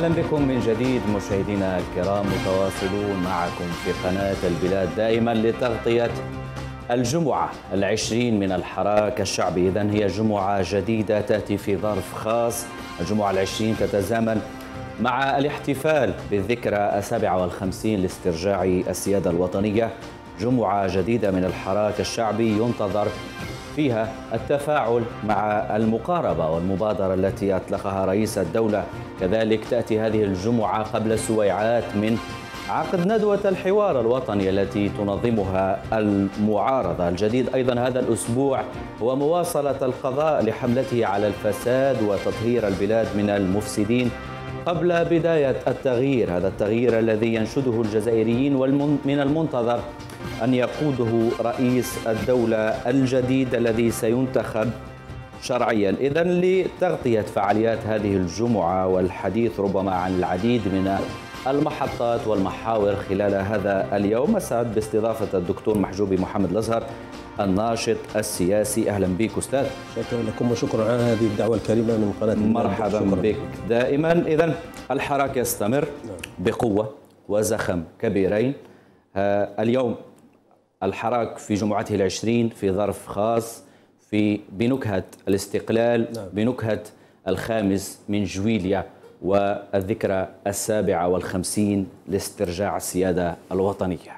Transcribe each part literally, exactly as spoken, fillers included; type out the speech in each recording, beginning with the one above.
أهلا بكم من جديد مشاهدينا الكرام، متواصلون معكم في قناة البلاد دائما لتغطية الجمعة العشرين من الحراك الشعبي. إذن هي جمعة جديدة تأتي في ظرف خاص. الجمعة العشرين تتزامن مع الاحتفال بالذكرى السابعة والخمسين لاسترجاع السيادة الوطنية. جمعة جديدة من الحراك الشعبي ينتظر فيها التفاعل مع المقاربة والمبادرة التي أطلقها رئيس الدولة. كذلك تأتي هذه الجمعة قبل سويعات من عقد ندوة الحوار الوطني التي تنظمها المعارضة. الجديد أيضا هذا الأسبوع هو مواصلة القضاء لحملته على الفساد وتطهير البلاد من المفسدين قبل بداية التغيير، هذا التغيير الذي ينشده الجزائريين ومن المنتظر أن يقوده رئيس الدولة الجديد الذي سينتخب شرعيا. إذن لتغطية فعاليات هذه الجمعة والحديث ربما عن العديد من المحطات والمحاور خلال هذا اليوم، أسعد باستضافة الدكتور محجوبي محمد الأزهر الناشط السياسي. أهلا بك أستاذ. شكرا لكم وشكرا على هذه الدعوة الكريمة من قناة. مرحبا بك دائما. إذن الحراك يستمر بقوة وزخم كبيرين. اليوم الحراك في جمعته العشرين في ظرف خاص في بنكهة الاستقلال، بنكهة الخامس من جويليا والذكرى السابعة والخمسين لاسترجاع السيادة الوطنية.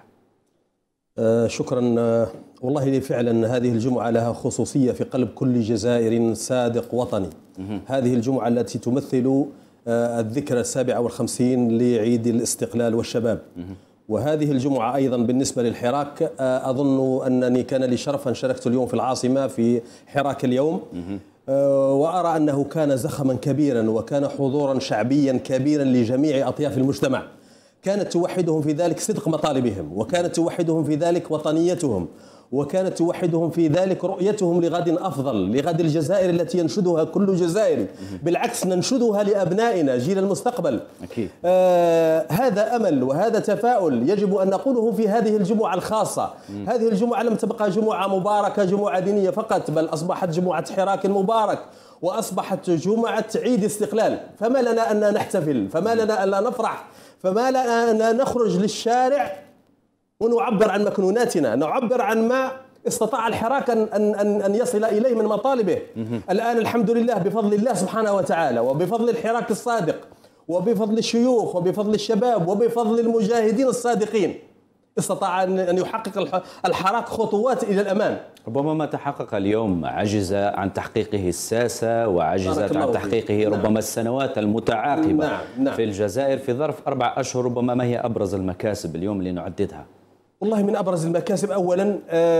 آه شكرا. آه والله فعلا هذه الجمعة لها خصوصية في قلب كل جزائر صادق وطني. هذه الجمعة التي تمثل آه الذكرى السابعة والخمسين لعيد الاستقلال والشباب. وهذه الجمعة أيضا بالنسبة للحراك أظن أنني كان لي شرف أن شاركت اليوم في العاصمة في حراك اليوم، وأرى أنه كان زخما كبيرا وكان حضورا شعبيا كبيرا لجميع أطياف المجتمع. كانت توحدهم في ذلك صدق مطالبهم، وكانت توحدهم في ذلك وطنيتهم، وكانت توحدهم في ذلك رؤيتهم لغد أفضل، لغد الجزائر التي ينشدها كل جزائري، بالعكس ننشدها لأبنائنا جيل المستقبل. أكيد. آه هذا أمل وهذا تفاؤل يجب أن نقوله في هذه الجمعة الخاصة. م. هذه الجمعة لم تبقى جمعة مباركة جمعة دينية فقط، بل أصبحت جمعة حراك مبارك، وأصبحت جمعة عيد استقلال. فما لنا أن نحتفل، فما لنا أن لا نفرح، فما لنا أن نخرج للشارع ونعبر عن مكنوناتنا، نعبر عن ما استطاع الحراك أن, أن, أن يصل إليه من مطالبه. الآن الحمد لله بفضل الله سبحانه وتعالى، وبفضل الحراك الصادق، وبفضل الشيوخ، وبفضل الشباب، وبفضل المجاهدين الصادقين، استطاع أن يحقق الحراك خطوات إلى الأمام. ربما ما تحقق اليوم عجز عن تحقيقه الساسة، وعجزت عن تحقيقه ربما نعم. السنوات المتعاقبة نعم. نعم. في الجزائر في ظرف أربع أشهر. ربما ما هي أبرز المكاسب اليوم لنعددها؟ والله من أبرز المكاسب أولا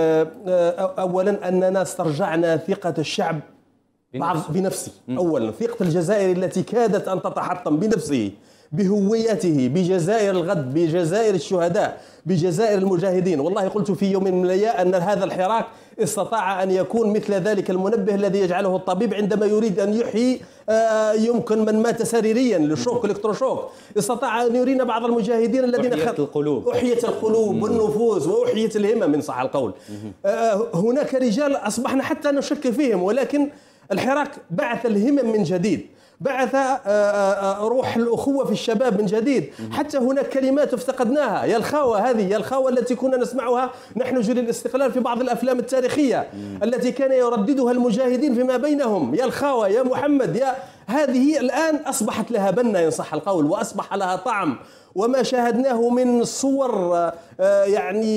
أولا أننا استرجعنا ثقة الشعب بنفسه, بنفسه. أولا ثقة الجزائر التي كادت أن تتحطم بنفسه، بهويته، بجزائر الغد، بجزائر الشهداء، بجزائر المجاهدين. والله قلت في يوم من الأيام أن هذا الحراك استطاع أن يكون مثل ذلك المنبه الذي يجعله الطبيب عندما يريد أن يحيي يمكن من مات سريريا للشوك الكتروشوك. استطاع أن يرينا بعض المجاهدين الذين أحيت القلوب أحيت القلوب والنفوس وأحيت الهمم إن صح القول. هناك رجال أصبحنا حتى نشك فيهم، ولكن الحراك بعث الهمم من جديد، بعث روح الأخوة في الشباب من جديد. حتى هناك كلمات افتقدناها، يا الخاوة، هذه يا الخاوة التي كنا نسمعها نحن جيل الاستقلال في بعض الأفلام التاريخية التي كان يرددها المجاهدين فيما بينهم، يا الخاوة، يا محمد، يا هذه الآن أصبحت لها بنة إن صح القول، وأصبح لها طعم. وما شاهدناه من صور يعني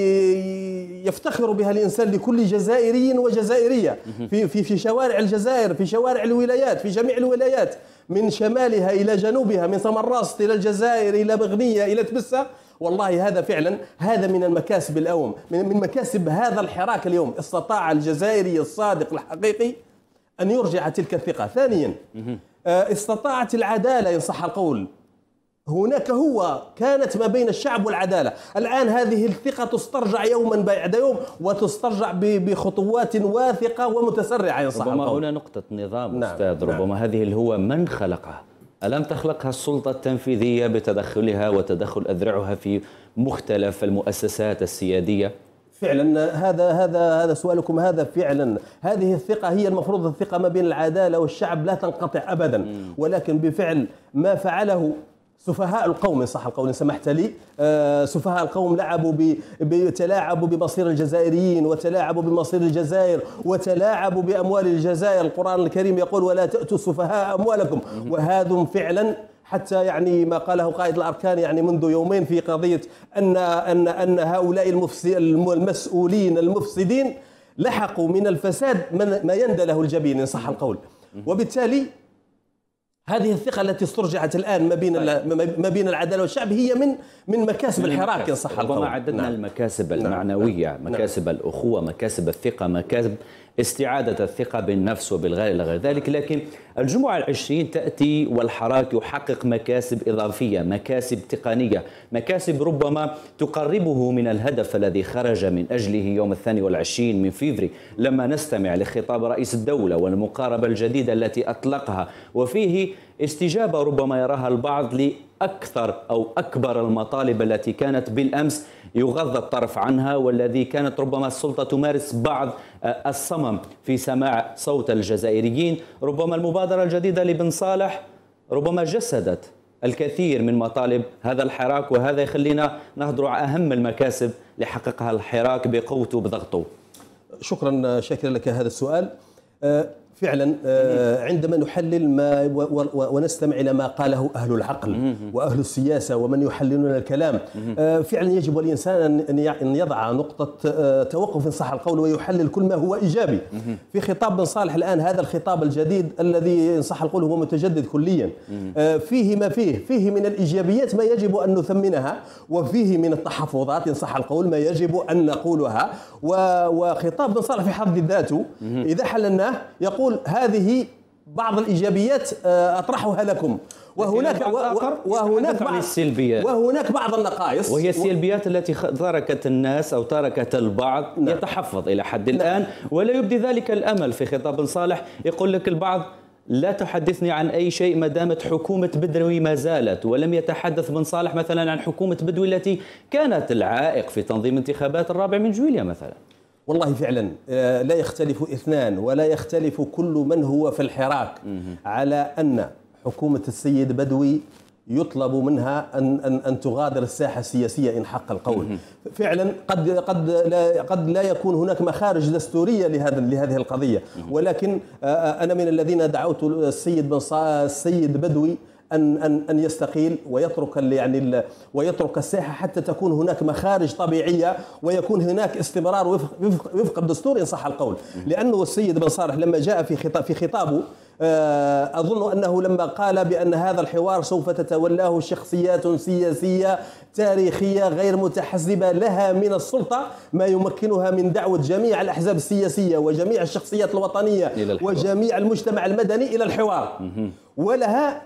يفتخر بها الإنسان لكل جزائري وجزائرية في في في شوارع الجزائر، في شوارع الولايات، في جميع الولايات من شمالها إلى جنوبها، من سمراست إلى الجزائر إلى بغنية إلى تبسة. والله هذا فعلا هذا من المكاسب اليوم، من من مكاسب هذا الحراك اليوم. استطاع الجزائري الصادق الحقيقي أن يرجع تلك الثقة. ثانيا استطاعت العدالة إن صح القول. هناك هو كانت ما بين الشعب والعدالة. الآن هذه الثقة تسترجع يوما بعد يوم، وتسترجع بخطوات واثقة ومتسرعة إن صح ربما القول. هنا نقطة نظام نعم. أستاذ. ربما نعم. هذه اللي هو من خلقها؟ ألم تخلقها السلطة التنفيذية بتدخلها وتدخل أذرعها في مختلف المؤسسات السيادية؟ فعلا هذا هذا هذا سؤالكم هذا فعلا. هذه الثقة هي المفروض الثقة ما بين العدالة والشعب لا تنقطع أبدا، ولكن بفعل ما فعله سفهاء القوم إن صح القول إن سمحت لي، آه سفهاء القوم لعبوا بتلاعبوا بمصير الجزائريين وتلاعبوا بمصير الجزائر وتلاعبوا بأموال الجزائر. القرآن الكريم يقول ولا تأتوا السفهاء أموالكم، وهذا فعلا حتى يعني ما قاله قائد الأركان يعني منذ يومين في قضية أن أن أن هؤلاء المسؤولين المفسدين لحقوا من الفساد ما يندى له الجبين إن صح القول. وبالتالي هذه الثقة التي استرجعت الآن ما بين ما بين العدالة والشعب هي من من مكاسب الحراك إن صح القول. ربما عددنا نعم. المكاسب المعنوية، نعم. مكاسب نعم. الأخوة، مكاسب الثقة، مكاسب استعادة الثقة بالنفس وبالغير إلى غير ذلك، لكن الجمعة العشرين تأتي والحراك يحقق مكاسب إضافية، مكاسب تقنية، مكاسب ربما تقربه من الهدف الذي خرج من أجله يوم الثاني والعشرين من فيفري لما نستمع لخطاب رئيس الدولة والمقاربة الجديدة التي أطلقها، وفيه استجابة ربما يراها البعض لأكثر أو أكبر المطالب التي كانت بالأمس يغض الطرف عنها، والذي كانت ربما السلطة تمارس بعض الصمم في سماع صوت الجزائريين. ربما المبادرة الجديدة لبن صالح ربما جسدت الكثير من مطالب هذا الحراك، وهذا يخلينا نهضر على أهم المكاسب اللي حققها الحراك بقوته بضغطه. شكرا شاكرا لك هذا السؤال. فعلا عندما نحلل ما ونستمع إلى ما قاله أهل العقل وأهل السياسة ومن يحللون الكلام، فعلا يجب الإنسان أن يضع نقطة توقف إن صح القول ويحلل كل ما هو إيجابي. في خطاب بن صالح الآن هذا الخطاب الجديد الذي إن صح القول هو متجدد كليا، فيه ما فيه فيه من الإيجابيات ما يجب أن نثمنها، وفيه من التحفظات إن صح القول ما يجب أن نقولها. وخطاب بن صالح في حد ذاته إذا حللناه يقول هذه بعض الإيجابيات أطرحها لكم، وهناك وهناك بعض السلبيات وهناك بعض النقائص، وهي السلبيات التي تركت الناس أو تركت البعض نعم. يتحفظ إلى حد نعم. الآن ولا يبدي ذلك الأمل. في خطاب بن صالح يقول لك البعض لا تحدثني عن أي شيء ما دامت حكومة بدوي ما زالت، ولم يتحدث بن صالح مثلا عن حكومة بدوي التي كانت العائق في تنظيم انتخابات الرابع من جويليا مثلا. والله فعلا لا يختلف اثنان ولا يختلف كل من هو في الحراك على أن حكومة السيد بدوي يطلب منها أن أن أن تغادر الساحة السياسية إن حق القول. فعلا قد قد لا قد لا يكون هناك مخارج دستورية لهذا لهذه القضية، ولكن أنا من الذين دعوت السيد بن السيد بدوي أن أن أن يستقيل ويترك يعني ويترك الساحة حتى تكون هناك مخارج طبيعية ويكون هناك استمرار وفق وفق الدستور إن صح القول. لأنه السيد بن صالح لما جاء في خطاب في خطابه أظن أنه لما قال بأن هذا الحوار سوف تتولاه شخصيات سياسية تاريخية غير متحزبة لها من السلطة ما يمكنها من دعوة جميع الأحزاب السياسية وجميع الشخصيات الوطنية وجميع المجتمع المدني إلى الحوار، ولها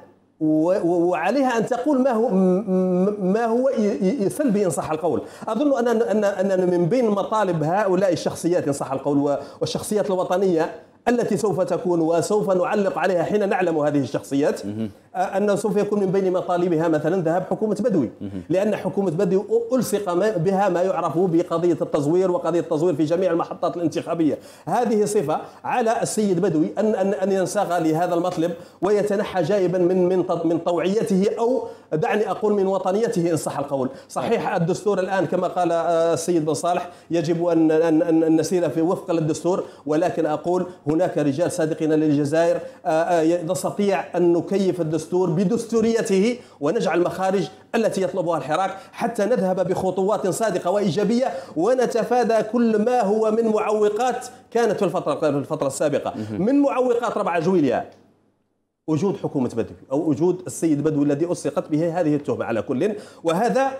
وعليها أن تقول ما هو ما هو سلبي إن صح القول. أظن أن أن من بين مطالب هؤلاء الشخصيات إن صح القول والشخصيات الوطنية التي سوف تكون وسوف نعلق عليها حين نعلم هذه الشخصيات أنه سوف يكون من بين مطالبها مثلا ذهاب حكومة بدوي، لأن حكومة بدوي ألصق بها ما يعرف بقضية التزوير وقضية التزوير في جميع المحطات الانتخابية. هذه صفة على السيد بدوي أن أن أن ينساق لهذا المطلب ويتنحى جائبا من من من طوعيته أو دعني أقول من وطنيته إن صح القول. صحيح الدستور الآن كما قال السيد بن صالح يجب أن أن أن نسير في وفق للدستور، ولكن أقول هناك رجال صادقين للجزائر نستطيع أن نكيف الدستور بدستوريته ونجعل المخارج التي يطلبها الحراك حتى نذهب بخطوات صادقة وإيجابية ونتفادى كل ما هو من معوقات كانت في الفترة في الفترة السابقة. من معوقات ربع جويليا وجود حكومة بدوي أو وجود السيد بدوي الذي ألصقت به هذه التهمة على كل، وهذا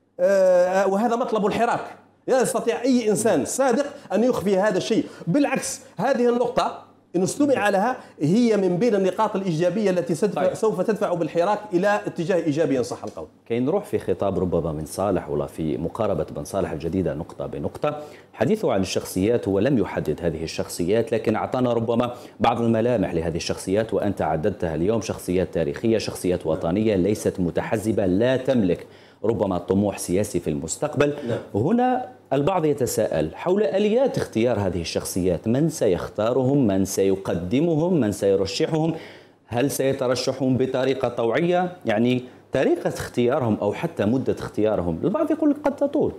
آه وهذا مطلب الحراك. لا يستطيع أي إنسان صادق أن يخفي هذا الشيء، بالعكس هذه النقطة إن استمع لها هي من بين النقاط الإيجابية التي طيب. سوف تدفع بالحراك إلى اتجاه إيجابي إن صح القول. كي نروح في خطاب ربما بن صالح ولا في مقاربة بن صالح الجديدة نقطة بنقطة، حديثه عن الشخصيات هو لم يحدد هذه الشخصيات لكن أعطانا ربما بعض الملامح لهذه الشخصيات وأنت عددتها اليوم، شخصيات تاريخية، شخصيات وطنية ليست متحزبة، لا تملك ربما طموح سياسي في المستقبل. نعم. هنا البعض يتساءل حول آليات اختيار هذه الشخصيات، من سيختارهم، من سيقدمهم، من سيرشحهم، هل سيترشحون بطريقة طوعية؟ يعني طريقة اختيارهم أو حتى مدة اختيارهم البعض يقول قد تطول.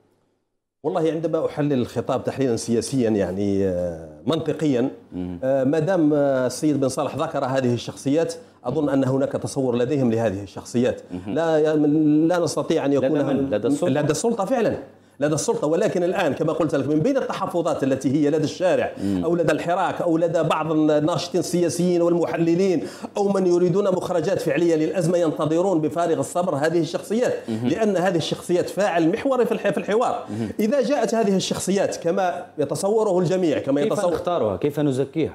والله عندما أحلل الخطاب تحليلا سياسيا يعني منطقيا، ما دام السيد بن صالح ذكر هذه الشخصيات أظن أن هناك تصور لديهم لهذه الشخصيات. لا لا نستطيع أن يكون لدى السلطة. لدى السلطة فعلا لدى السلطة، ولكن الآن كما قلت لك من بين التحفظات التي هي لدى الشارع أو لدى الحراك أو لدى بعض الناشطين السياسيين والمحللين أو من يريدون مخرجات فعلية للأزمة ينتظرون بفارغ الصبر هذه الشخصيات، لأن هذه الشخصيات فاعل محوري في الحوار. إذا جاءت هذه الشخصيات كما يتصوره الجميع، كما كيف يتصور نختارها؟ كيف نزكيها؟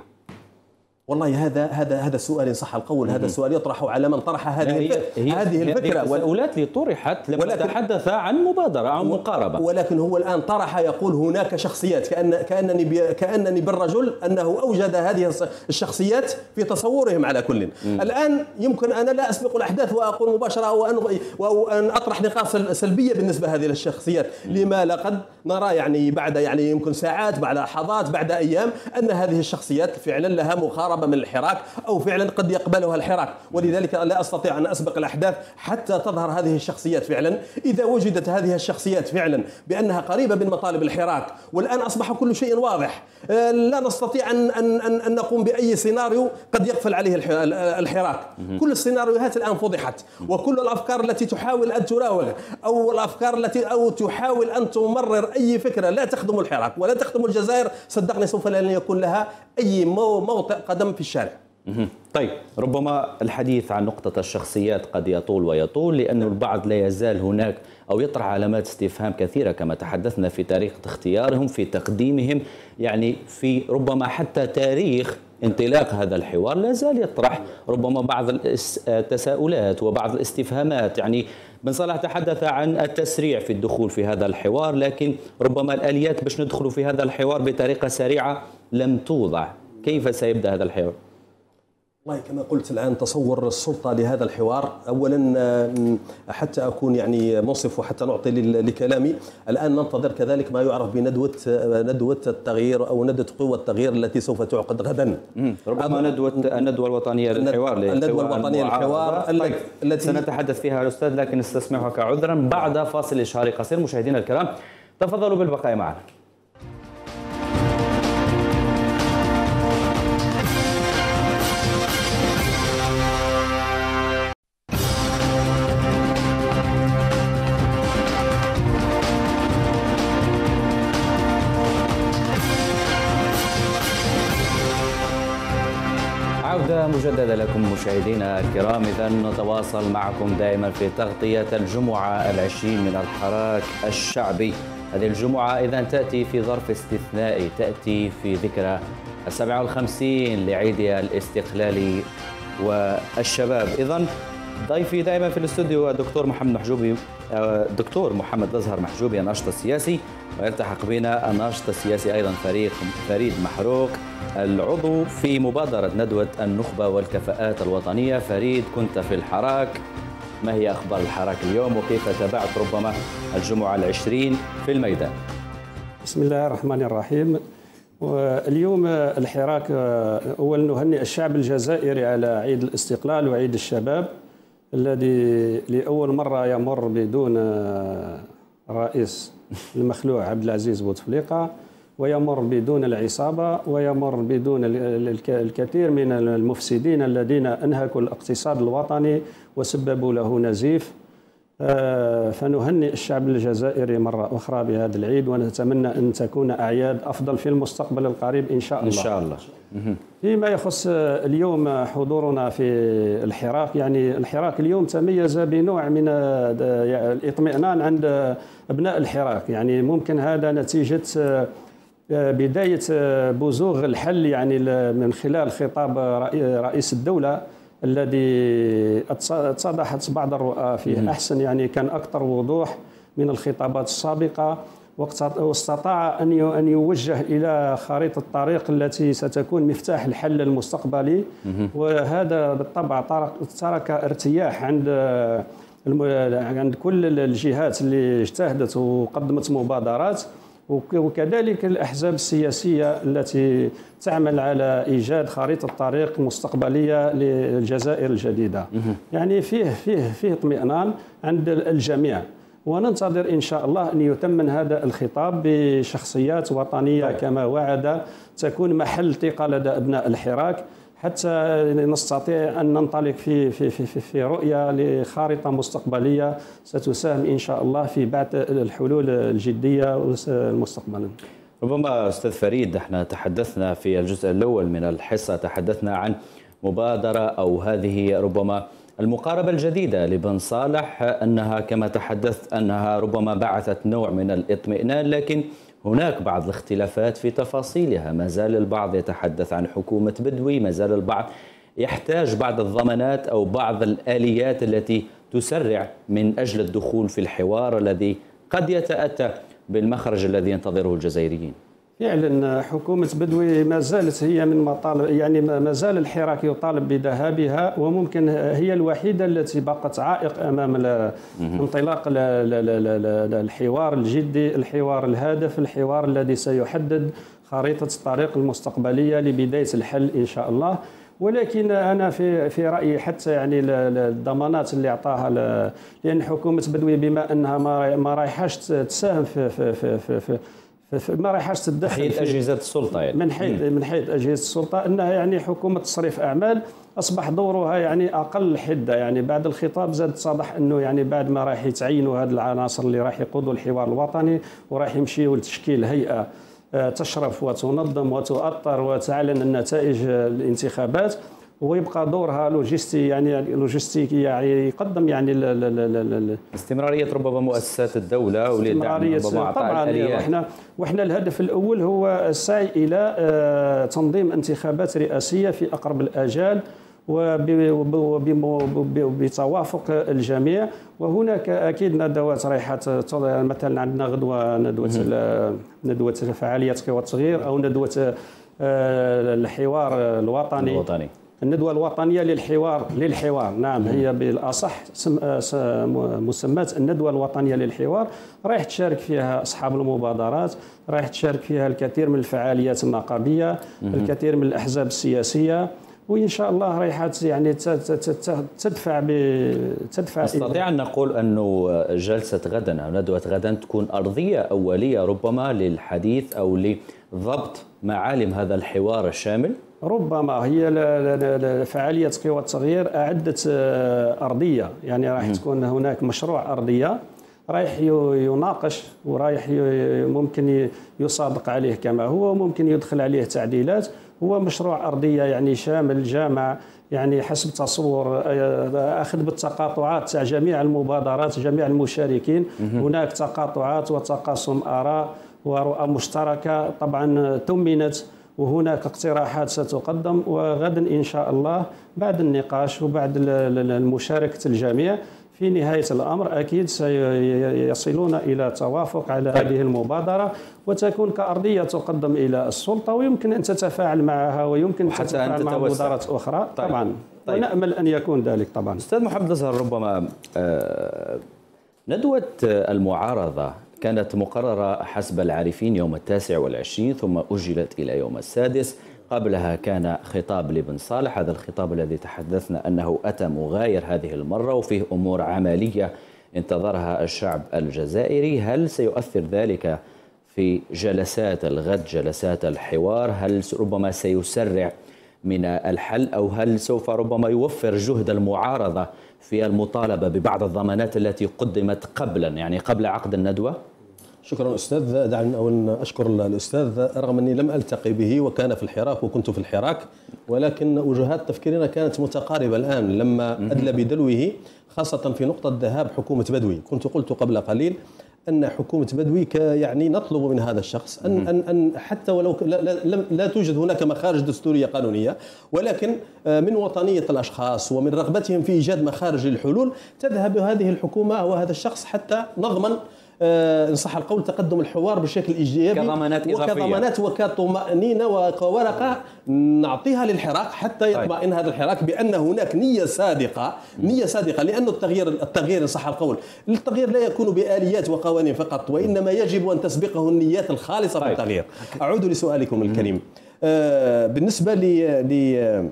والله هذا هذا هذا السؤال إن صح القول، هذا السؤال يطرح على من طرح هذه هي هي هذه الفكرة. التساؤلات اللي طرحت لما تحدث عن مبادرة عن مقاربة، ولكن هو الآن طرح يقول هناك شخصيات، كأن كأنني كأنني بالرجل أنه أوجد هذه الشخصيات في تصورهم على كل. م. الآن يمكن أنا لا أسبق الأحداث وأقول مباشرة وأن وأن أطرح نقاط سلبية بالنسبة لهذه الشخصيات. لما لقد نرى يعني بعد يعني يمكن ساعات، بعد لحظات، بعد أيام أن هذه الشخصيات فعلا لها مقاربة من الحراك أو فعلا قد يقبلها الحراك، ولذلك لا أستطيع أن أسبق الأحداث حتى تظهر هذه الشخصيات فعلا. إذا وجدت هذه الشخصيات فعلا بأنها قريبة من مطالب الحراك، والآن أصبح كل شيء واضح، لا نستطيع أن أن أن نقوم بأي سيناريو قد يقفل عليه الحراك. كل السيناريوهات الآن فضحت، وكل الأفكار التي تحاول أن تراوغ أو الأفكار التي أو تحاول أن تمرر أي فكرة لا تخدم الحراك ولا تخدم الجزائر، صدقني سوف لن يكون لها أي موطئ قدم في الشارع. طيب، ربما الحديث عن نقطة الشخصيات قد يطول ويطول، لأن البعض لا يزال هناك أو يطرح علامات استفهام كثيرة كما تحدثنا في طريقة اختيارهم، في تقديمهم، يعني في ربما حتى تاريخ انطلاق هذا الحوار لا زال يطرح ربما بعض التساؤلات وبعض الاستفهامات. يعني بن صالح تحدث عن التسريع في الدخول في هذا الحوار، لكن ربما الآليات باش ندخلوا في هذا الحوار بطريقة سريعة لم توضع. كيف سيبدأ هذا الحوار؟ والله كما قلت الآن تصور السلطة لهذا الحوار، أولا حتى أكون يعني منصف وحتى نعطي لكلامي، الآن ننتظر كذلك ما يعرف بندوة ندوة التغيير أو ندوة قوى التغيير التي سوف تعقد غدا. ربما ندوة الندوة الوطنية للحوار الندوة الوطنية للحوار طيب. التي سنتحدث فيها الأستاذ، لكن استسمحك عذرا بعد فاصل إشهاري قصير. مشاهدينا الكرام تفضلوا بالبقاء معنا. عودة مجددة لكم مشاهدينا الكرام. إذا نتواصل معكم دائما في تغطية الجمعة العشرين من الحراك الشعبي. هذه الجمعة إذا تأتي في ظرف استثنائي، تأتي في ذكرى السابعة والخمسين لعيد الاستقلال والشباب. إذا ضيفي دائما في الاستوديو الدكتور محمد محجوبي، الدكتور محمد الأزهر محجوبي الناشط السياسي، ويلتحق بنا الناشط السياسي أيضا فريق فريد محروق العضو في مبادرة ندوة النخبة والكفاءات الوطنية. فريد، كنت في الحراك، ما هي أخبار الحراك اليوم وكيف تابعت ربما الجمعة العشرين في الميدان؟ بسم الله الرحمن الرحيم. اليوم الحراك أولا نهنئ الشعب الجزائري على عيد الاستقلال وعيد الشباب الذي لأول مرة يمر بدون رئيس المخلوع عبد العزيز بوتفليقة، ويمر بدون العصابة، ويمر بدون الكثير من المفسدين الذين أنهكوا الاقتصاد الوطني وسببوا له نزيف. فنهنئ الشعب الجزائري مرة أخرى بهذا العيد، ونتمنى أن تكون أعياد أفضل في المستقبل القريب إن شاء الله. إن شاء الله. فيما يخص اليوم حضورنا في الحراك، يعني الحراك اليوم تميز بنوع من الاطمئنان عند أبناء الحراك. يعني ممكن هذا نتيجة بداية بزوغ الحل يعني من خلال خطاب رئيس الدولة الذي اتضحت بعض الرؤى فيه أحسن، يعني كان أكثر وضوح من الخطابات السابقة، واستطاع أن يوجه إلى خريطة الطريق التي ستكون مفتاح الحل المستقبلي. وهذا بالطبع ترك ارتياح عند عند كل الجهات اللي اجتهدت وقدمت مبادرات، وكذلك الأحزاب السياسية التي تعمل على إيجاد خريطة طريق مستقبلية للجزائر الجديدة. يعني فيه فيه فيه اطمئنان عند الجميع، وننتظر إن شاء الله أن يتمن هذا الخطاب بشخصيات وطنية كما وعد، تكون محل ثقة لدى أبناء الحراك، حتى نستطيع أن ننطلق في في في في رؤية لخارطة مستقبلية ستساهم إن شاء الله في بعث الحلول الجدية مستقبلا. ربما أستاذ فريد، احنا تحدثنا في الجزء الأول من الحصة، تحدثنا عن مبادرة أو هذه ربما المقاربة الجديدة لبن صالح، أنها كما تحدثت أنها ربما بعثت نوع من الاطمئنان، لكن هناك بعض الاختلافات في تفاصيلها. ما زال البعض يتحدث عن حكومة بدوي، ما زال البعض يحتاج بعض الضمانات أو بعض الآليات التي تسرع من أجل الدخول في الحوار الذي قد يتأتى بالمخرج الذي ينتظره الجزائريين. فعلا حكومة بدوي ما زالت هي من مطالب، يعني ما زال الحراك يطالب بذهابها، وممكن هي الوحيدة التي بقت عائق أمام انطلاق الحوار الجدي، الحوار الهادف، الحوار الذي سيحدد خريطة الطريق المستقبلية لبداية الحل إن شاء الله. ولكن أنا في في رأيي حتى يعني الضمانات اللي أعطاها، لأن حكومة بدوي بما أنها ما رايحاش تساهم في في في, في, في ما رايحاش تتدخل من حيث اجهزه السلطه، يعني من حيث من حيث اجهزه السلطه، انها يعني حكومه تصريف اعمال اصبح دورها يعني اقل حده. يعني بعد الخطاب زاد اتضح انه يعني بعد ما راح يتعينوا هذه العناصر اللي راح يقودوا الحوار الوطني وراح يمشيوا لتشكيل هيئه تشرف وتنظم وتؤطر وتعلن النتائج الانتخابات، ويبقى دورها لوجستي، يعني لوجستيكي، يعني يقدم يعني ل ل ل استمراريه ربما مؤسسات الدوله ولدعم ربما طبعا. واحنا واحنا الهدف الاول هو السعي الى تنظيم انتخابات رئاسيه في اقرب الاجال وبتوافق الجميع. وهناك اكيد ندوات رايحه، مثلا عندنا غدوه ندوه ندوه فعاليات قوى التغيير او ندوه الحوار الوطني الوطني الندوة الوطنية للحوار للحوار نعم هي بالأصح مسمات الندوة الوطنية للحوار. رايح تشارك فيها أصحاب المبادرات، رايح تشارك فيها الكثير من الفعاليات النقابية، الكثير من الأحزاب السياسية، وإن شاء الله رايحة يعني تدفع تدفع. نستطيع أن نقول أنه جلسة غدا أو ندوة غدا تكون أرضية أولية ربما للحديث أو لضبط معالم هذا الحوار الشامل؟ ربما هي فعالية قوى التغيير أعدت أرضية، يعني راح تكون هناك مشروع أرضية رايح يناقش ورايح ممكن يصادق عليه كما هو وممكن يدخل عليه تعديلات. هو مشروع أرضية يعني شامل جامع، يعني حسب تصور أخذ بالتقاطعات تاع جميع المبادرات جميع المشاركين. هناك تقاطعات وتقاسم آراء ورؤى مشتركة طبعا تمنت، وهناك اقتراحات ستقدم. وغدا إن شاء الله بعد النقاش وبعد المشاركة الجميع في نهاية الأمر أكيد سيصلون إلى توافق على هذه المبادرة، وتكون كأرضية تقدم إلى السلطة ويمكن أن تتفاعل معها ويمكن أن تتفاعل مع مبادرات أخرى. طيب. طبعا طيب. ونأمل أن يكون ذلك. طبعا أستاذ محمد أزهر، ربما ندوة المعارضة كانت مقررة حسب العارفين يوم التاسع والعشرين ثم أجلت إلى يوم السادس. قبلها كان خطاب لبن صالح، هذا الخطاب الذي تحدثنا أنه أتى مغاير هذه المرة وفيه أمور عملية انتظرها الشعب الجزائري. هل سيؤثر ذلك في جلسات الغد، جلسات الحوار؟ هل ربما سيسرع من الحل أو هل سوف ربما يوفر جهد المعارضة في المطالبة ببعض الضمانات التي قدمت قبلا، يعني قبل عقد الندوة؟ شكرا أستاذ. دعني أولا أشكر الأستاذ رغم أني لم ألتقي به وكان في الحراك وكنت في الحراك، ولكن وجهات تفكيرنا كانت متقاربة الآن لما أدلى بدلوه، خاصة في نقطة ذهاب حكومة بدوي. كنت قلت قبل قليل أن حكومة بدوي يعني نطلب من هذا الشخص أن أن أن حتى ولو لا, لا, لا توجد هناك مخارج دستورية قانونية، ولكن من وطنية الأشخاص ومن رغبتهم في إيجاد مخارج للحلول تذهب هذه الحكومة وهذا الشخص حتى نضمن إن صح القول تقدم الحوار بشكل إيجابي كضمانات إضافية وكضمانات وكطمأنينة وكورقة نعطيها للحراك حتى يطمئن هذا الحراك بأن هناك نية صادقة نية صادقة لأن التغيير التغيير إن صح القول التغيير لا يكون بآليات وقوانين فقط وإنما يجب أن تسبقه النيات الخالصة في التغيير. أعود لسؤالكم الكريم. بالنسبة ل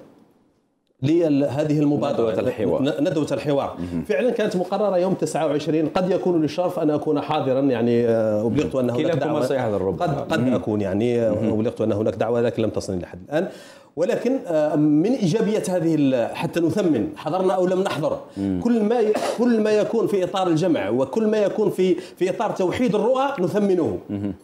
لهذه المبادرة ندوة الحوار, ندوة الحوار. فعلا كانت مقررة يوم تسعة وعشرين. قد يكون للشرف أن أكون حاضرا يعني أبلغت أن هناك دعوة قد, قد أكون يعني أبلغت أن هناك دعوة لكن لم تصلني لحد الآن. ولكن من إيجابية هذه حتى نثمن حضرنا أو لم نحضر كل ما كل ما يكون في إطار الجمع وكل ما يكون في في إطار توحيد الرؤى نثمنه.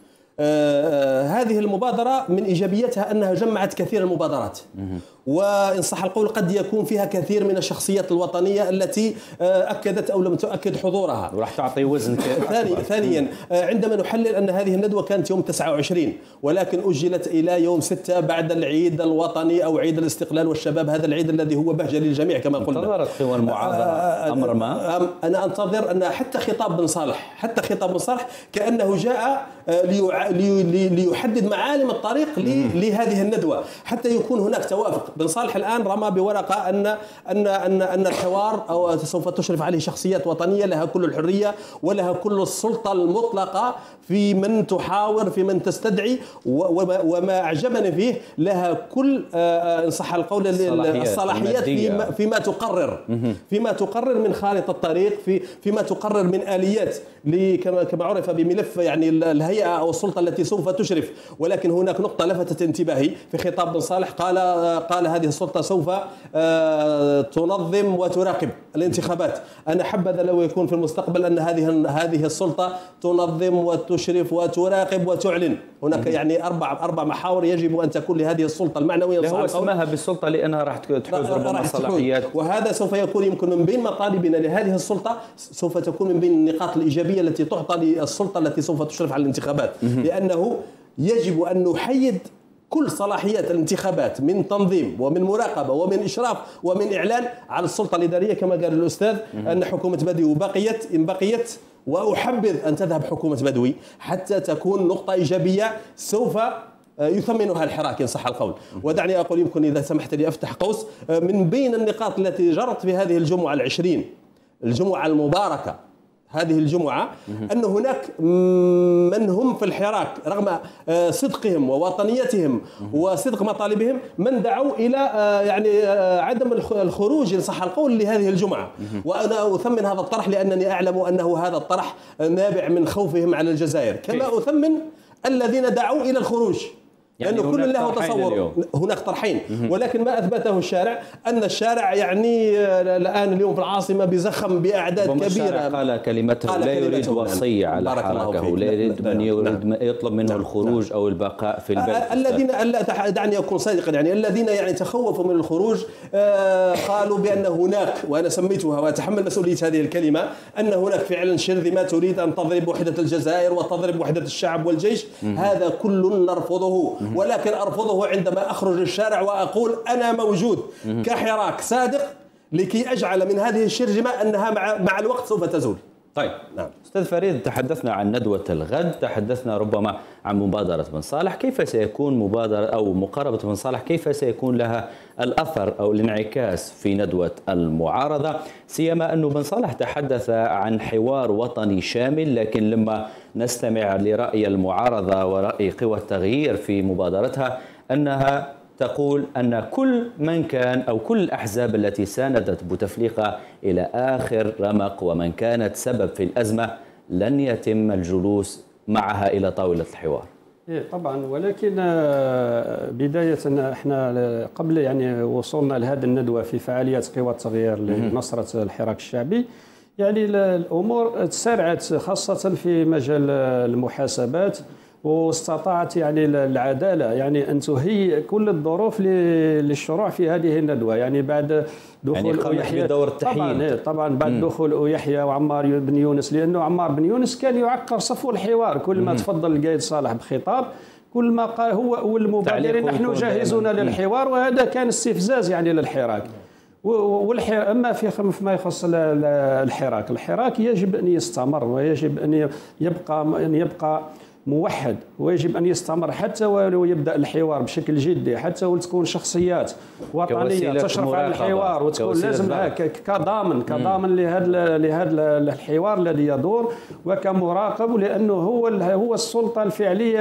آه هذه المبادرة من إيجابيتها أنها جمعت كثير المبادرات وإن صح القول قد يكون فيها كثير من الشخصيات الوطنية التي آه أكدت أو لم تؤكد حضورها وراح تعطي وزن. ثاني ثانيا آه عندما نحلل أن هذه الندوة كانت يوم تسعة وعشرين ولكن أجلت إلى يوم ستة بعد العيد الوطني أو عيد الاستقلال والشباب هذا العيد الذي هو بهجة للجميع كما قلنا. انتظرت قوى المعارضة آه أمر ما؟ أنا أنتظر أن حتى خطاب بن صالح حتى خطاب بن صالح كأنه جاء آه ليحدد معالم الطريق لهذه الندوة حتى يكون هناك توافق. بن صالح الآن رمى بورقة أن أن أن أن الحوار أو سوف تشرف عليه شخصيات وطنية لها كل الحرية ولها كل السلطة المطلقة في من تحاور في من تستدعي وما أعجبني فيه لها كل إن صح القول الصلاحيات فيما, فيما تقرر فيما تقرر من خارطة الطريق في فيما تقرر من آليات كما كما عرف بملف يعني الهيئة أو السلطة التي سوف تشرف. ولكن هناك نقطة لفتت انتباهي في خطاب بن صالح قال قال هذه السلطة سوف تنظم وتراقب الانتخابات. أنا حبذا لو يكون في المستقبل أن هذه هذه السلطة تنظم وتشرف وتراقب وتعلن. هناك يعني أربع أربع محاور يجب أن تكون لهذه السلطة المعنوية. هو اسمها بالسلطة لأنها راح تحوز ربما الصلاحيات وهذا سوف يكون يمكن من بين مطالبنا لهذه السلطة سوف تكون من بين النقاط الإيجابية التي تعطى للسلطة التي سوف تشرف على الانتخابات لأنه يجب أن نحيد كل صلاحيات الانتخابات من تنظيم ومن مراقبة ومن إشراف ومن إعلان على السلطة الإدارية كما قال الأستاذ أن حكومة بدوي بقيت إن بقيت وأحبذ أن تذهب حكومة بدوي حتى تكون نقطة إيجابية سوف يثمنها الحراك إن صح القول. ودعني أقول يمكن إذا سمحت لي أفتح قوس من بين النقاط التي جرت في هذه الجمعة العشرين الجمعة المباركة هذه الجمعة أن هناك من هم في الحراك رغم صدقهم ووطنيتهم وصدق مطالبهم من دعوا إلى يعني عدم الخروج إن صح القول لهذه الجمعة. وأنا أثمن هذا الطرح لأنني أعلم أنه هذا الطرح نابع من خوفهم على الجزائر كما أثمن الذين دعوا إلى الخروج يعني لأنه كل له تصور. هناك طرحين ولكن ما أثبته الشارع أن الشارع يعني الآن اليوم في العاصمة بزخم بأعداد كبيرة. قال كلمته لا يريد وصية على حركه لا يريد من يريد يطلب منه الخروج أو البقاء في البلد. الذين دعني أكون صادقا يعني الذين يعني تخوفوا من الخروج قالوا بأن هناك وأنا سميتها وأتحمل مسؤولية هذه الكلمة أن هناك فعلا شرذمة تريد أن تضرب وحدة الجزائر وتضرب وحدة الشعب والجيش. هذا كل نرفضه ولكن أرفضه عندما أخرج للشارع وأقول أنا موجود كحراك صادق لكي أجعل من هذه الشرذمة أنها مع, مع الوقت سوف تزول. طيب نعم. أستاذ فريد تحدثنا عن ندوة الغد تحدثنا ربما عن مبادرة بن صالح كيف سيكون مبادرة أو مقاربة بن صالح كيف سيكون لها الأثر أو الانعكاس في ندوة المعارضة سيما أن بن صالح تحدث عن حوار وطني شامل لكن لما نستمع لرأي المعارضة ورأي قوى التغيير في مبادرتها أنها تقول أن كل من كان أو كل الأحزاب التي ساندت بوتفليقة إلى آخر رمق ومن كانت سبب في الأزمة لن يتم الجلوس معها إلى طاولة الحوار. إيه طبعا ولكن بداية احنا قبل يعني وصولنا لهذه الندوة في فعاليات قوى التغيير لنصرة الحراك الشعبي يعني الأمور تسارعت خاصة في مجال المحاسبات واستطاعت يعني العدالة يعني أن تهيئ كل الظروف للشروع في هذه الندوة يعني بعد دخول يعني يحيى بدور التحييد طبعا, طبعا بعد مم. دخول يحيى وعمار بن يونس لأنه عمار بن يونس كان يعكر صفو الحوار كل ما مم. تفضل القايد صالح بخطاب كل ما قال هو والمبادرين نحن جاهزون للحوار وهذا كان استفزاز يعني للحراك اما في فيما يخص الحراك، الحراك يجب ان يستمر ويجب ان يبقى ان يبقى موحد، ويجب ان يستمر حتى ولو يبدا الحوار بشكل جدي، حتى وتكون شخصيات وطنيه تشرف على الحوار، وتكون لازم كضامن كضامن لهذا لهذا الحوار الذي يدور، وكمراقب، لانه هو هو السلطه الفعليه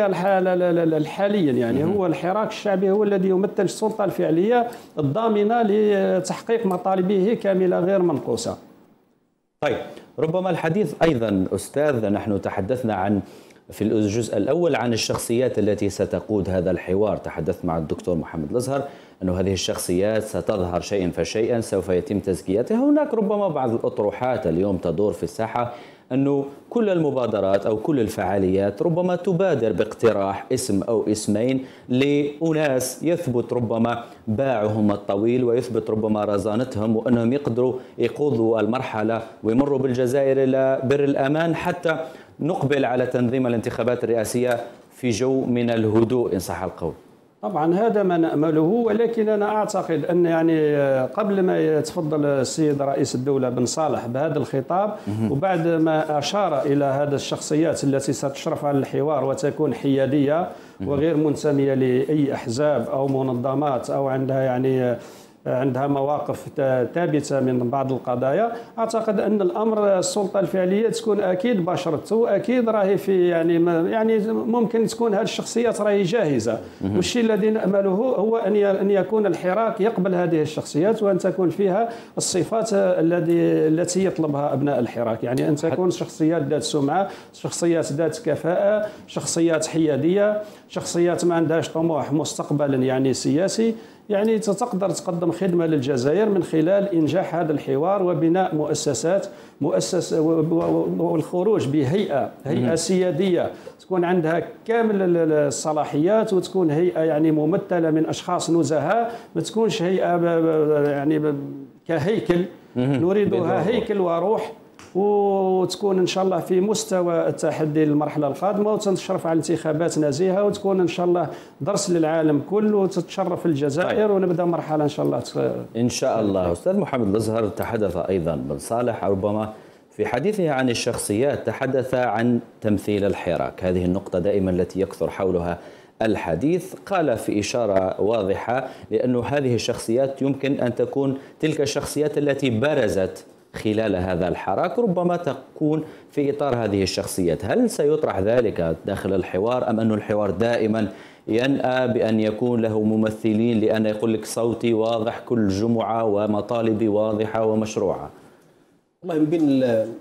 حاليا، يعني هو الحراك الشعبي هو الذي يمثل السلطه الفعليه الضامنه لتحقيق مطالبه كامله غير منقوصه. طيب، ربما الحديث ايضا استاذ، نحن تحدثنا عن في الجزء الأول عن الشخصيات التي ستقود هذا الحوار، تحدث مع الدكتور محمد الأزهر أن هذه الشخصيات ستظهر شيئا فشيئا، سوف يتم تزكيتها. هناك ربما بعض الأطروحات اليوم تدور في الساحة أنه كل المبادرات أو كل الفعاليات ربما تبادر باقتراح اسم أو اسمين لأناس يثبت ربما باعهم الطويل ويثبت ربما رزانتهم، وأنهم يقدروا يقودوا المرحلة ويمروا بالجزائر إلى بر الأمان، حتى نقبل على تنظيم الانتخابات الرئاسية في جو من الهدوء إن صح القول. طبعا هذا ما نأمله، ولكن أنا أعتقد أن يعني قبل ما يتفضل السيد رئيس الدولة بن صالح بهذا الخطاب، وبعد ما أشار إلى هذا الشخصيات التي ستشرف على الحوار وتكون حيادية وغير منتمية لأي أحزاب أو منظمات أو عندها يعني عندها مواقف ثابته من بعض القضايا، اعتقد ان الامر السلطه الفعليه تكون اكيد باشرته، اكيد راهي في يعني يعني ممكن تكون هذه الشخصيات راهي جاهزه، والشيء الذي نامله هو ان ان يكون الحراك يقبل هذه الشخصيات، وان تكون فيها الصفات الذي التي يطلبها ابناء الحراك، يعني ان تكون شخصيات ذات سمعه، شخصيات ذات كفاءه، شخصيات حياديه، شخصيات ما عندهاش طموح مستقبلا يعني سياسي، يعني تقدر تقدم خدمة للجزائر من خلال إنجاح هذا الحوار وبناء مؤسسات مؤسس والخروج بهيئة هيئة سيادية تكون عندها كامل الصلاحيات، وتكون هيئة يعني ممثلة من أشخاص نزهاء، ما تكونش هيئة يعني كهيكل، نريدها هيكل وروح، وتكون ان شاء الله في مستوى التحدي للمرحله القادمه، وتنشرف على انتخابات نزيهه، وتكون ان شاء الله درس للعالم كله، وتتشرف الجزائر. طيب. ونبدا مرحله ان شاء الله ان شاء الله. استاذ محمد الأزهر، تحدث ايضا بن صالح ربما في حديثه عن الشخصيات تحدث عن تمثيل الحراك، هذه النقطه دائما التي يكثر حولها الحديث، قال في إشارة واضحه لأنه هذه الشخصيات يمكن ان تكون تلك الشخصيات التي برزت خلال هذا الحراك، ربما تكون في إطار هذه الشخصيات. هل سيطرح ذلك داخل الحوار، أم أن الحوار دائما ينأى بأن يكون له ممثلين، لأن يقول لك صوتي واضح كل جمعة ومطالبي واضحة ومشروعة؟ والله من بين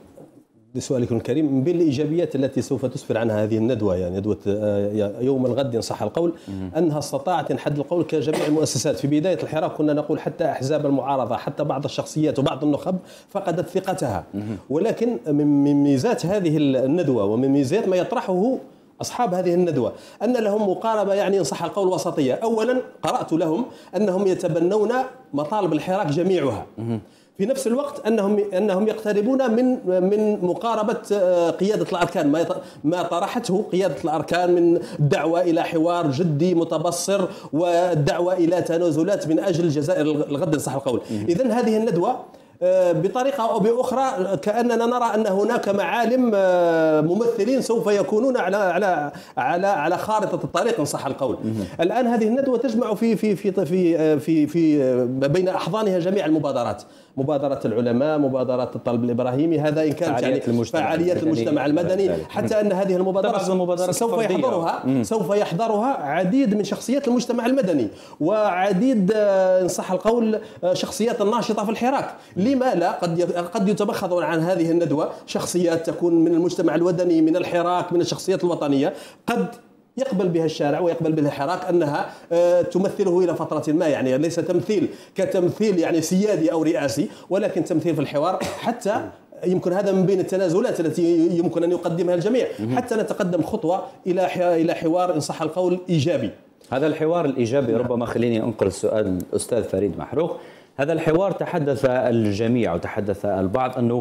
لسؤالكم الكريم، من بين الإيجابيات التي سوف تسفر عنها هذه الندوة، يعني ندوة يوم الغد إن صح القول، أنها استطاعت إن حد القول كجميع المؤسسات. في بداية الحراك كنا نقول حتى أحزاب المعارضة، حتى بعض الشخصيات وبعض النخب فقدت ثقتها، ولكن من ميزات هذه الندوة ومن ميزات ما يطرحه أصحاب هذه الندوة أن لهم مقاربة يعني إن صح القول وسطية. أولا قرأت لهم أنهم يتبنون مطالب الحراك جميعها، في نفس الوقت انهم انهم يقتربون من من مقاربه قياده الاركان، ما ما طرحته قياده الاركان من الدعوه الى حوار جدي متبصر والدعوه الى تنازلات من اجل الجزائر الغد ان صح القول. اذا هذه الندوه بطريقه او باخرى كاننا نرى ان هناك معالم ممثلين سوف يكونون على على على على خارطه الطريق ان صح القول. الان هذه الندوه تجمع في في في في في, في بين احضانها جميع المبادرات، مبادرة العلماء، مبادرة الطلب الإبراهيمي، هذا إن كانت يعني فعاليات المجتمع المدني، حتى أن هذه المبادرات سوف يحضرها سوف يحضرها عديد من شخصيات المجتمع المدني، وعديد إن صح القول شخصيات الناشطة في الحراك. لما لا؟ قد قد يتبخض عن هذه الندوة شخصيات تكون من المجتمع المدني، من الحراك، من الشخصيات الوطنية، قد يقبل بها الشارع ويقبل بها الحراك أنها تمثله إلى فترة ما، يعني ليس تمثيل كتمثيل يعني سيادي أو رئاسي، ولكن تمثيل في الحوار، حتى يمكن هذا من بين التنازلات التي يمكن أن يقدمها الجميع حتى نتقدم خطوة إلى إلى حوار إن صح القول إيجابي. هذا الحوار الإيجابي ربما خليني أنقل السؤال الأستاذ فريد محروق. هذا الحوار تحدث الجميع وتحدث البعض أنه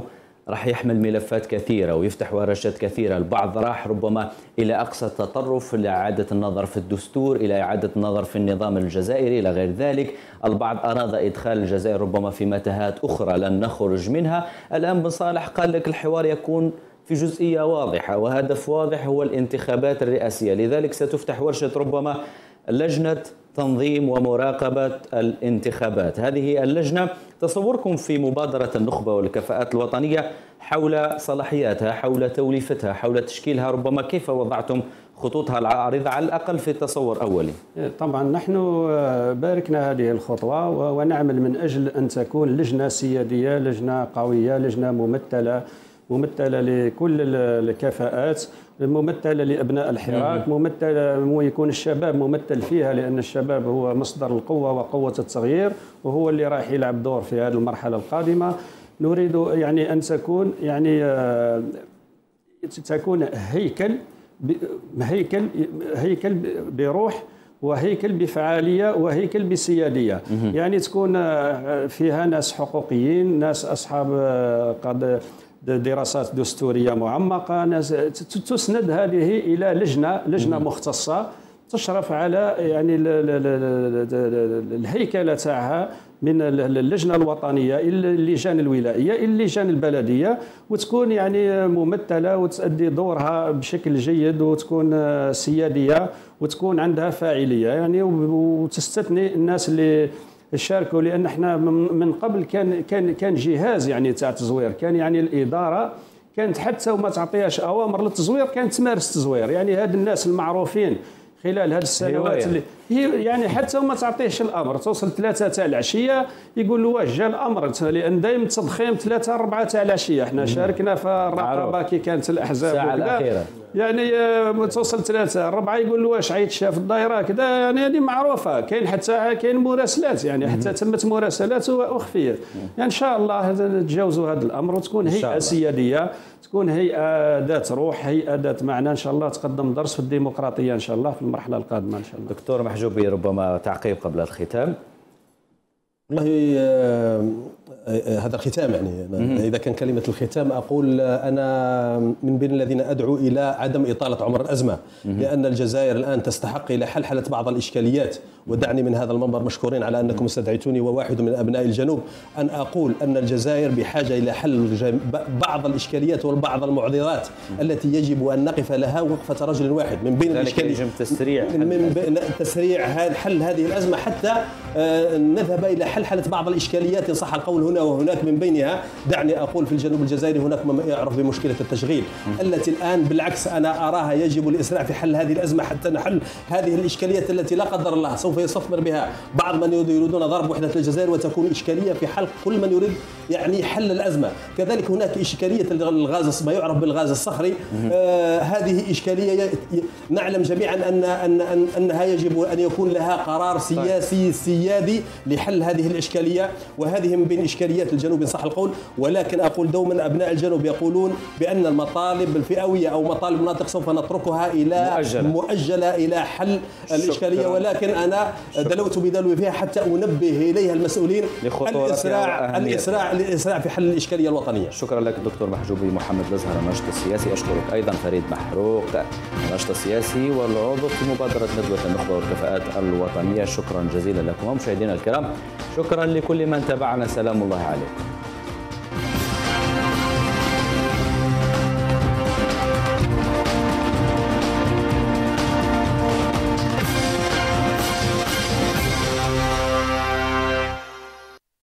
راح يحمل ملفات كثيرة ويفتح ورشات كثيرة. البعض راح ربما إلى أقصى التطرف لإعادة النظر في الدستور، إلى إعادة النظر في النظام الجزائري إلى غير ذلك. البعض أراد إدخال الجزائر ربما في متاهات أخرى لن نخرج منها. الآن بن صالح قال لك الحوار يكون في جزئية واضحة وهدف واضح هو الانتخابات الرئاسية، لذلك ستفتح ورشة ربما لجنة تنظيم ومراقبة الانتخابات. هذه اللجنة تصوركم في مبادرة النخبة والكفاءات الوطنية حول صلاحياتها، حول توليفتها، حول تشكيلها، ربما كيف وضعتم خطوطها العارضة على الأقل في تصور أولي؟ طبعا نحن باركنا هذه الخطوة ونعمل من أجل أن تكون لجنة سيادية، لجنة قوية، لجنة ممثلة ممثلة لكل الكفاءات، ممثلة لأبناء الحراك، ممثلة يكون الشباب ممثل فيها، لأن الشباب هو مصدر القوة وقوة التغيير، وهو اللي راح يلعب دور في هذه المرحلة القادمة. نريد يعني أن تكون يعني تكون هيكل هيكل هيكل بروح، وهيكل بفعالية، وهيكل بسيادية. يعني تكون فيها ناس حقوقيين، ناس أصحاب قد دراسات دستورية معمقة، ناس تسند هذه إلى لجنة لجنة مختصة تشرف على يعني الهيكلة تاعها من اللجنة الوطنية إلى اللجان الولائية إلى اللجان البلدية، وتكون يعني ممثلة وتؤدي دورها بشكل جيد، وتكون سيادية وتكون عندها فاعلية يعني، وتستثني الناس اللي شاركوا. لان احنا من قبل كان كان كان جهاز يعني تاع التزوير، كان يعني الاداره كانت حتى وما تعطيهاش اوامر للتزوير كانت تمارس التزوير. يعني هاد الناس المعروفين خلال هذه السنوات اللي هي يعني حتى وما تعطيهش الامر، توصل ثلاثه تاع العشيه يقول له واش جا الامر، لان دايما التضخيم ثلاثه اربعه تاع العشيه. احنا شاركنا في الرقابه كي كانت الاحزاب الساعه الاخيره، يعني توصل ثلاثه اربعه يقول له واش عيط شاف الدائره كذا. يعني هذه معروفه، كاين حتى كاين مراسلات، يعني حتى تمت مراسلات واخفيت. يعني ان شاء الله نتجاوزوا هذا الامر وتكون هيئه سياديه، تكون هيئه ذات روح، هيئه ذات معنى، ان شاء الله تقدم درس في الديمقراطيه ان شاء الله في المرحله القادمه ان شاء الله. دكتور محجوبي، ربما تعقيب قبل الختام. والله هذا الختام يعني إذا كان كلمة الختام أقول أنا من بين الذين أدعو إلى عدم إطالة عمر الأزمة، لأن الجزائر الآن تستحق إلى حلحلة بعض الإشكاليات. ودعني من هذا المنبر مشكورين على أنكم استدعيتوني وواحد من أبناء الجنوب أن أقول أن الجزائر بحاجة إلى حل بعض الإشكاليات وبعض المعضلات التي يجب أن نقف لها وقفة رجل واحد. من بين الإشكاليات يجب تسريع من تسريع حل هذه الأزمة حتى نذهب إلى حلحلة بعض الإشكاليات إن صح القول هنا وهناك. من بينها دعني أقول في الجنوب الجزائري هناك ما يعرف بمشكلة التشغيل التي الآن بالعكس أنا أراها يجب الإسراع في حل هذه الأزمة حتى نحل هذه الإشكاليات التي لا قدر الله سوف يستثمر بها بعض من يريدون ضرب وحدة الجزائر، وتكون إشكالية في حل كل من يريد يعني حل الأزمة. كذلك هناك إشكالية الغاز ما يعرف بالغاز الصخري. آه هذه إشكالية نعلم جميعا أن أن أن أنها يجب أن يكون لها قرار سياسي سيادي لحل هذه الإشكالية، وهذه من بين إشكاليات الجنوب إن صح القول. ولكن أقول دوما أبناء الجنوب يقولون بأن المطالب الفئوية أو مطالب المناطق سوف نتركها إلى مؤجلة, مؤجلة إلى حل الإشكالية. ولكن أنا دلوت بدلو فيها حتى أنبه إليها المسؤولين الإسراع الإسراع الإسراع في حل الإشكالية الوطنية. شكرا لك دكتور محجوبي محمد الأزهر، الناشط السياسي. أشكرك أيضا فريد محروق، الناشط السياسي والعضو في مبادرة ندوة النخبة والكفاءات الوطنية. شكرا جزيلا لكم مشاهدينا الكرام، شكرا لكل من تابعنا، سلام الله عليكم.